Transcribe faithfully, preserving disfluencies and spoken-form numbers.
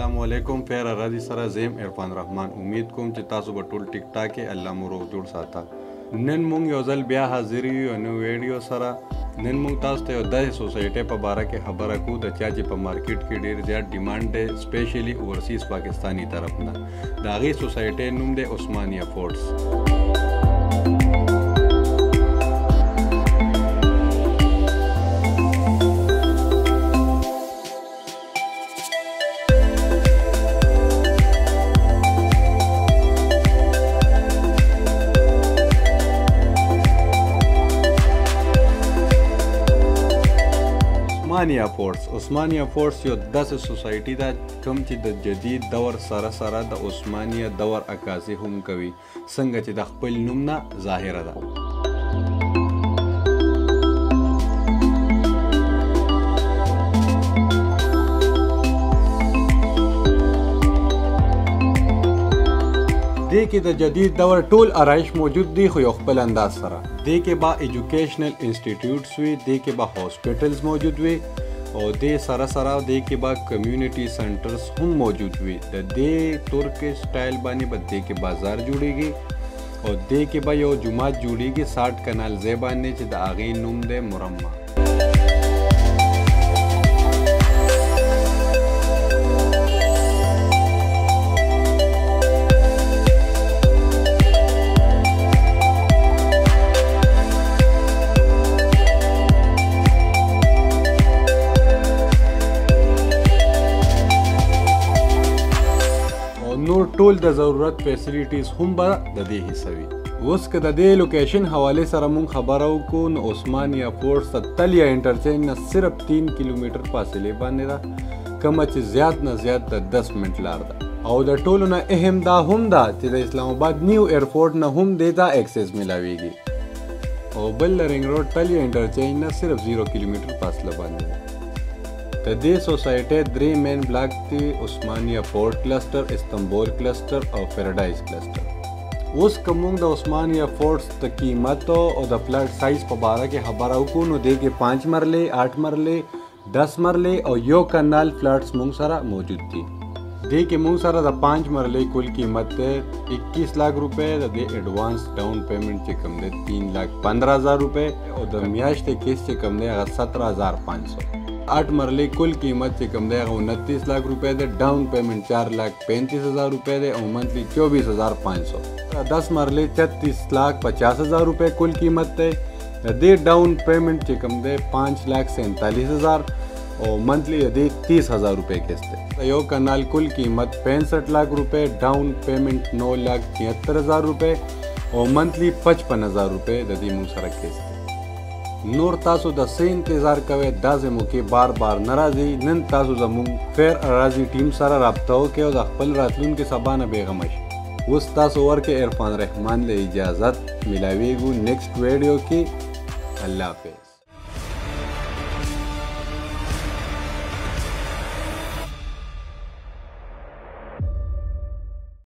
अस्सलामुअलैकुम फेर राजी सरा ज़ेम इरफान रहमान उम्मीद कोम چې تاسو به ټول ټیک ټاک الله مو روغ جوړ ساته نن مونږ یو ځل بیا حاضر یو نو ویډیو سره نن مونږ تاسو ته د سوسایټي په باره کې خبره کو د چا چې په مارکیټ کې ډیر زیات ډیماند دی سپیشلی اورسیز پاکستانی طرف نه دا غي سوسایټي نوم دی عثمانیه فورټس عثمانیه فورټس عثمانیه فورټس یو داسې سوسایټي ده کوم چې د جدید دور سره سره د عثمانیه دور عکاسي هم کوي څنګه چې د خپل نوم نه ظاهره ده دې کې د جدید دور ټول آرایش موجود دي خو یو خپل انداز سره دې کې با ایجوکیشنل انسټیټیوټس وي دې کې با هاسپټلز موجود وي او دې سره سره دې کې با کمیونټي سنټرز هم موجود وي د دې ترک سټایل باندې به دې کې بازار جوړیږي او دې کې به یو جمعات جوړیږي ساټ کنال ځای باندې چې د هغې نوم دی مرمه نور ټول د ضرورت فیسیلیټیز هم به د دې حصه وي اوس که د دې لوکیشن حوالې سره مونږ خبره وکړو نو عثمانیه فورټس د تلیا انټرچینج نه صرف تین کیلومیټر فاصلې باندې ده کومه چې زیات نه زیات د دس منټ لار ده او د ټولو نه اهم دا هم ده چې د اسلام آباد نیو ایرپورټ نه هم دې ته اکسس ملاویږي او بل رنګ روډ تلیا انټرچینج نه صرف زیرو کیلومیټر فاصله باندې ده د دې سوسایټي درې مین بلاک دي عثمانیه فورټ کلسټر استنبول کلسټر او پیراډایز کلسټر اوس کوم د عثمانیه فورټس د قیمت او د فلټ سایز په اړه کې خبره وکړو نو دې کې پانچ مرلې آٹھ مرلې دس مرلې او یو کنال فلټس مونږ سره موجود دي دې کې مونږ سره د پانچ مرلې کل قیمت ده اکیس लाख रुपए د دې ایڈوانس ډاون پیمنٹ چې کوم ده تین लाख पंद्रह हज़ार रुपए او د میاشتې کیس چې کوم ده هغه सत्रह हज़ार पाँच सौ आठ मरले कुल कीमत से कम दे उनतीस लाख रुपए दे डाउन पेमेंट चार लाख पैंतीस हज़ार रुपए दे और मंथली चौबीस हज़ार पाँच सौ दस मरले छत्तीस लाख पचास हज़ार रुपए कुल कीमत दे दे डाउन पेमेंट से कम दे पाँच लाख सैंतालीस हज़ार और मंथली दे तीस हज़ार रुपए किस्त यो कनाल कुल कीमत पैंसठ लाख रुपए डाउन पेमेंट नौ लाख छिहत्तर हज़ार रुपए और मंथली पचपन हज़ार रुपए ददी मुसरक किस्त نور تاسو د سې انتظار کوئ دا زموږ کې بار بار ناراضي نن تاسو زموږ فیر اراضي ټیم سره رابطه وکړئ او د خپل راتلونکي سبا نه بېغمه شئ اوس تاسو ورکې عرفان رحمان له اجازت ملاویږو نیکسټ ویډیو کې الله حافظ